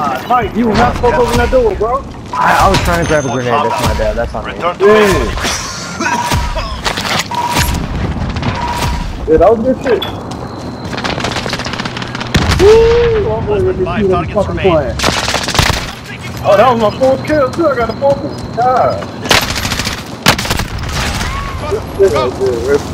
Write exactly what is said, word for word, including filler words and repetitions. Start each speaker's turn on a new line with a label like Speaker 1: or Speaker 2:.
Speaker 1: Uh, Mike, you were not supposed to open that door, bro.
Speaker 2: I, I was trying to grab a grenade. That's my bad. That's on me.
Speaker 1: Yeah. Yeah, that was good shit. Woo! I'm going to get you on fucking playing. Oh, that was my fourth kill too. I got a fourth one. God. This shit is good.